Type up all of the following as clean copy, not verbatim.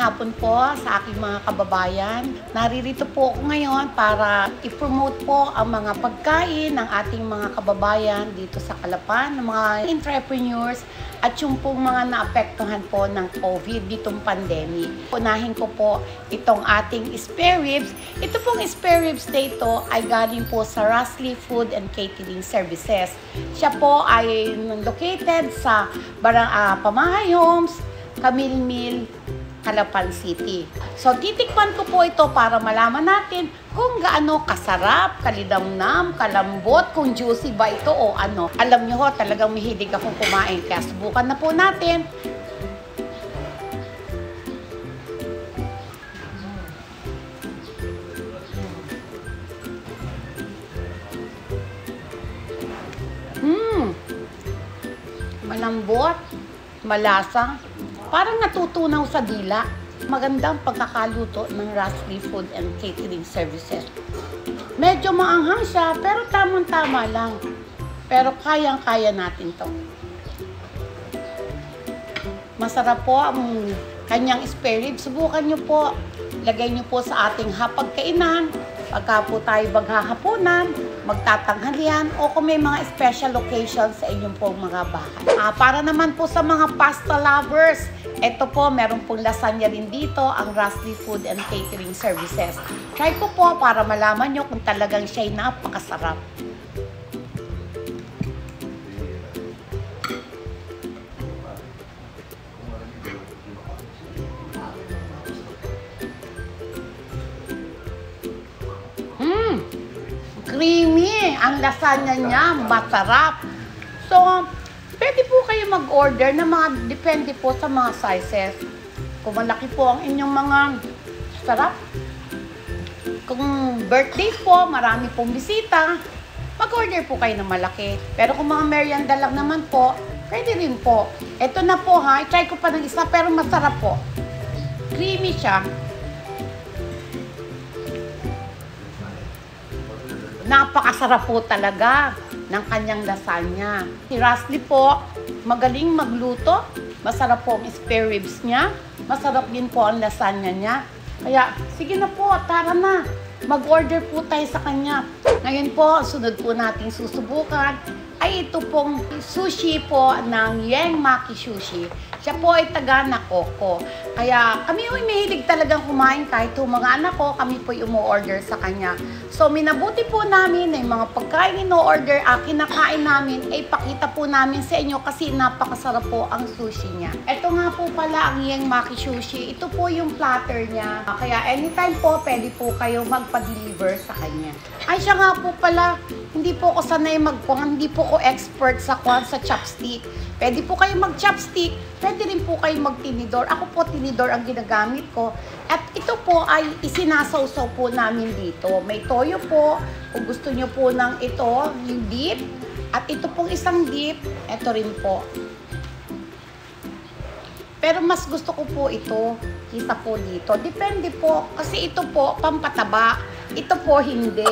hapon po sa aking mga kababayan. Naririto po ako ngayon para i-promote po ang mga pagkain ng ating mga kababayan dito sa Calapan, ng mga entrepreneurs at yung pong mga naapektuhan po ng COVID ditong pandemic. Unahin ko po itong ating spare ribs. Ito pong spare ribs na ito ay galing po sa Rasley Food and Catering Services. Siya po ay located sa Pamahay Homes, Camille Mill, Calapan City. So, titikman ko po ito para malaman natin kung gaano kasarap, kalidamnam, kalambot, kung juicy ba ito o ano. Alam nyo ho, talagang mahilig akong kumain. Kaya subukan na po natin. Malambot, malasa, parang natutunaw sa dila. Magandang pagkakaluto ng Rasley Food and Catering Services. Medyo maanghang siya, pero tamang-tama lang. Pero kayang-kaya natin to. Masarap po ang kanyang spare rib. Subukan nyo po. Lagay nyo po sa ating hapagkainan. Pagka po tayo maghahaponan, magtatanghalian, o kung may mga special occasions sa inyong pong mga bahay. Para naman po sa mga pasta lovers, ito po, meron pong lasagna rin dito, ang Rasley Food and Catering Services. Try ko po para malaman nyo kung talagang siya'y napakasarap. Creamy ang lasagna niya, masarap. So, pwede po kayo mag-order na mga, depende po sa mga sizes. Kung malaki po ang inyong mga sarap. Kung birthday po, marami pong bisita, mag-order po kayo ng malaki. Pero kung mga merienda lang naman po, pwede rin po. Ito na po ha, i-try ko pa ng isa, pero masarap po. Creamy siya. Napakasarap po talaga ng kanyang lasagna. Si Rasley po, magaling magluto. Masarap po ang spare ribs niya. Masarap din po ang lasagna niya. Kaya, sige na po, tara na. Mag-order po tayo sa kanya. Ngayon po, sunod po natin susubukan ay ito pong sushi po ng Yang Maki Sushi. Siya po ay taga Nakoko. Kaya kami ay mahilig talagang kumain kahit yung mga anak ko, kami po yung umu-order sa kanya. So minabuti po namin na yung mga pagkain ino-order, kinakain namin, ay pakita po namin sa inyo kasi napakasarap po ang sushi niya. Ito nga po pala ang Yang Maki Sushi. Ito po yung platter niya. Kaya anytime po, pwede po kayo magpa-deliver sa kanya. Ay siya nga po pala, hindi po ako sanay hindi po ako expert sa chopstick. Pwede po kayo mag-chopstick, pwede rin po kayo mag-tinidor. Ako po, tinidor ang ginagamit ko. At ito po ay isinasawsaw po namin dito. May toyo po, kung gusto nyo po ng ito, yung dip. At ito pong isang dip, ito rin po. Pero mas gusto ko po ito, kisa po dito. Depende po, kasi ito po, pampataba. Ito po, hindi.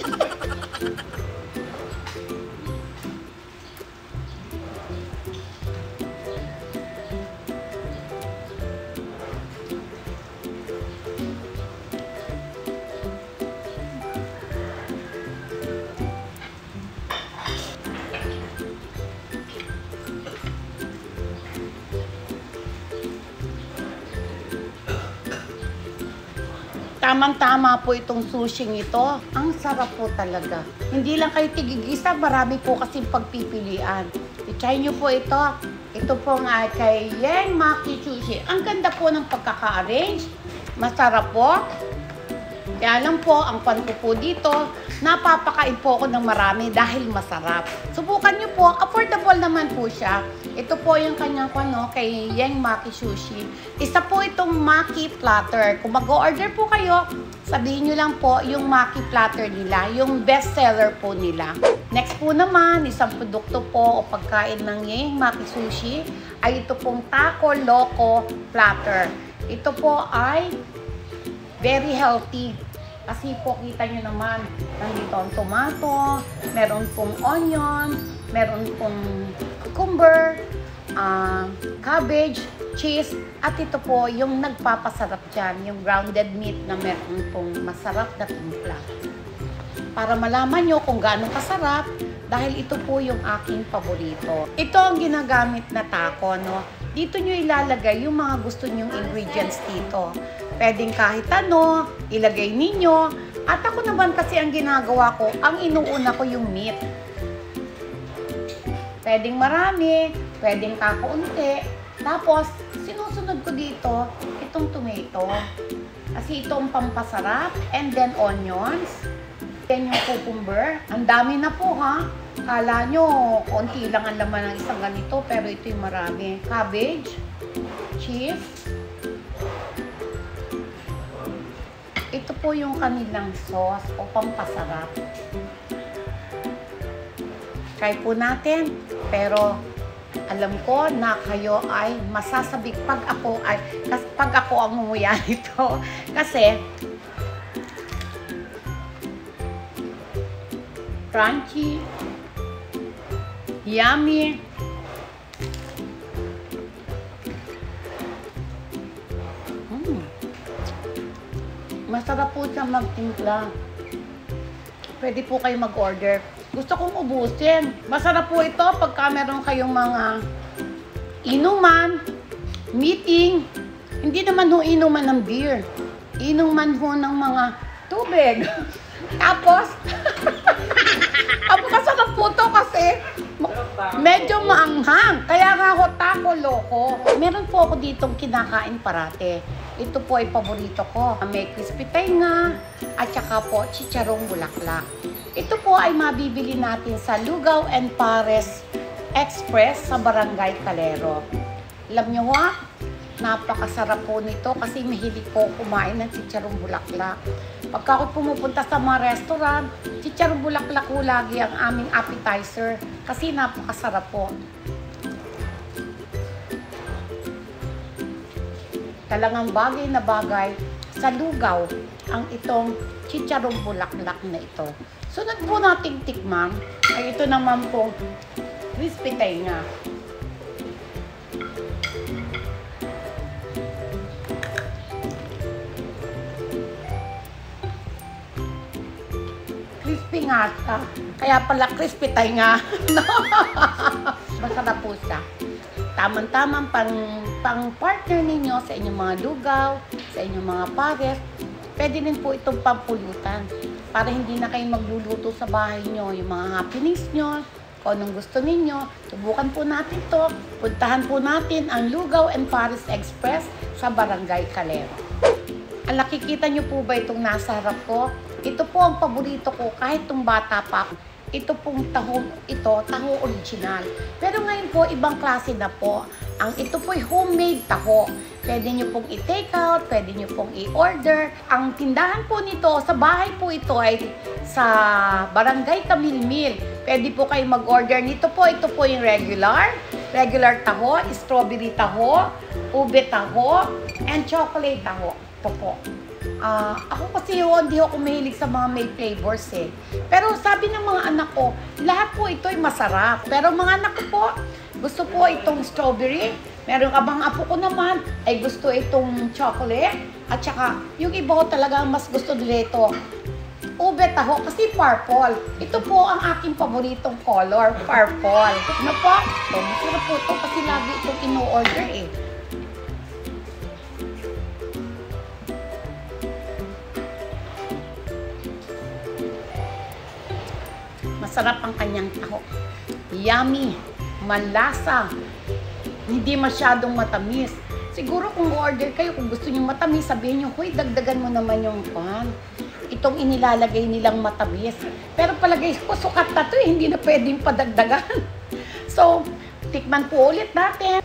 Tamang-tama po itong sushi ito. Ang sarap po talaga. Hindi lang kayo tigigisa, marami po kasing pagpipilian. I-try nyo po ito. Ito po nga kay Yang Maki Sushi. Ang ganda po ng pagkaka-arrange. Masarap po. Kaya lang po, ang pan ko po dito, napapakain po ako ng marami dahil masarap. Subukan nyo po, affordable naman po siya. Ito po yung kanyang kay Yang Maki Sushi. Isa po itong Maki Platter. Kung mag-order po kayo, sabihin nyo lang po yung Maki Platter nila, yung best seller po nila. Next po naman, isang produkto po o pagkain ng Yang Maki Sushi ay ito pong Taco Loco Platter. Ito po ay very healthy. Kasi po, kita nyo naman, nandito ang tomato, meron pong onion, meron pong cucumber, cabbage, cheese, at ito po yung nagpapasarap dyan, yung grounded meat na meron pong masarap na timpla. Para malaman nyo kung gaano kasarap, dahil ito po yung aking paborito. Ito ang ginagamit na taco, no? Dito nyo ilalagay yung mga gusto nyong ingredients dito. Pwedeng kahit ano, ilagay ninyo. At ako naman kasi ang ginagawa ko, ang inuuna ko yung meat. Pwedeng marami, pwedeng kakaunti. Tapos, sinusunod ko dito, itong tomato. Kasi ito ang pampasarap. And then onions. Then yung cucumber. Ang dami na po, ha? Kala nyo, konti lang ang laman ng isang ganito, pero ito yung marami. Cabbage, cheese. Ito po yung kanilang sauce o pampasarap. Try po natin, pero alam ko na kayo ay masasabik pag ako ang mumuya nito. Kasi, crunchy, yummy, masarap po siya magtimpla. Pwede po kayo mag-order. Gusto kong ubusin. Masarap po ito pagka meron kayong mga inuman, meeting. Hindi naman ho inuman ng beer. Inuman ho ng mga tubig. Tapos, masarap po ito kasi medyo maanghang. Kaya nga ho, taco loko. Meron po ako ditong kinakain parate. Ito po ay paborito ko. May crispy tenga at saka po chicharong bulaklak. Ito po ay mabibili natin sa Lugaw and Pares Express sa Barangay Calero. Alam nyo ha, napakasarap po nito kasi mahilig po kumain ng chicharong bulaklak. Pagka ako pumupunta sa mga restaurant, chicharong bulaklak po lagi ang aming appetizer kasi napakasarap po. Talagang bagay na bagay sa lugaw ang itong chicharong bulaklak na ito. Sunod po nating tikman ay ito naman po crispy tenga. Crispy nga siya. Kaya pala crispy tenga. Masarap po siya. Tamang-tamang pang partner ninyo sa inyong mga lugaw, sa inyong mga pares. Pwede rin po itong pampulutan para hindi na kayo magluluto sa bahay nyo. Yung mga happenings nyo, kung anong gusto ninyo, subukan po natin to. Puntahan po natin ang Lugaw and Pares Express sa Barangay Calero. Ang nakikita nyo po ba itong nasa harap ko? Ito po ang paborito ko kahit itong bata pa ako. Ito pong taho original. Pero ngayon po, ibang klase na po. Ang ito po ay homemade taho. Pwede nyo pong i-take out, pwede nyo pong i-order. Ang tindahan po nito, sa bahay po ito ay sa Barangay Camilmil. Pwede po kayo mag-order nito po. Ito po yung regular taho, strawberry taho, ube taho, and chocolate taho. Ito po. Ako kasi hindi ako mahilig sa mga may flavors eh. Pero sabi ng mga anak ko, lahat po ito ay masarap. Pero mga anak ko po, gusto po itong strawberry. Meron abang apo ko naman ay gusto itong chocolate. At saka yung iba ko talaga mas gusto nila ito. Ube taho kasi purple. Ito po ang aking paboritong color, purple. Ano po? Masarap po ito kasi lagi itong ino-order eh. Masarap ang kanyang taho. Yummy, malasa, hindi masyadong matamis. Siguro kung order kayo, kung gusto nyo matamis, sabihin nyo, huy, dagdagan mo naman yung pan. Itong inilalagay nilang matamis. Pero palagay ko, sukat na to eh, hindi na pwedeng padagdagan. So, tikman po ulit natin.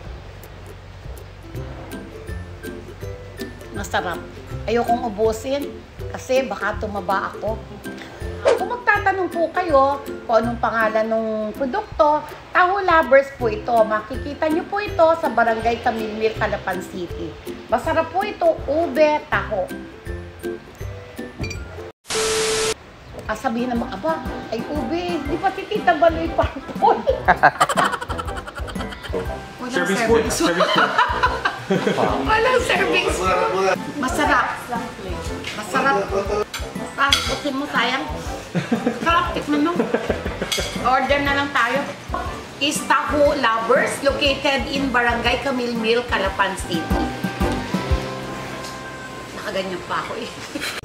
Masarap. Ayokong ubusin kasi baka tumaba ako. Kung magtatanong po kayo kung anong pangalan ng produkto, Taho Lovers po ito. Makikita nyo po ito sa Barangay Camilmil, Calapan City. Masarap po ito, ube taho. Sabihin naman, aba, ay ube, di pa si Tita Baloy purple. Service food. Walang serving spoon. Masarap. Masarap. Ah, putin mo sayang. Sarap, tikman mo. Order na lang tayo. Is Taho Lovers, located in Barangay Camilmil, Calapan City. Nakaganyan pa ako eh.